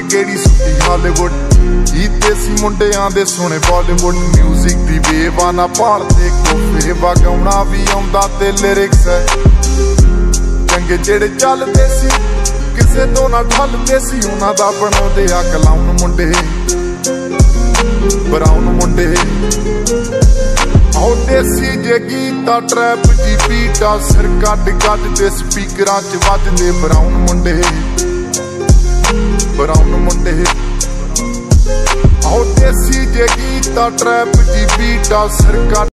केड़ी सुटी हालीवुड ही देसी मुंडियां दे सोने बॉलीवुड म्यूजिक दी वेवा ना भालदे कोफे वगाउणा भी आउंदा ते लिरिक्स है चंगे जेड़े चलदे सी किसे तो ना ठलदे सी उन्हां दा बनाउंदे आ क्लाउन मुंडे ब्राउन मुंडे देसी जे गीता ट्रैप जी बीटा सिर कट गजदे स्पीकरां च वजदे ब्राउन मुंडे देसी जे गीता ट्रैप जी बीटा सिर कट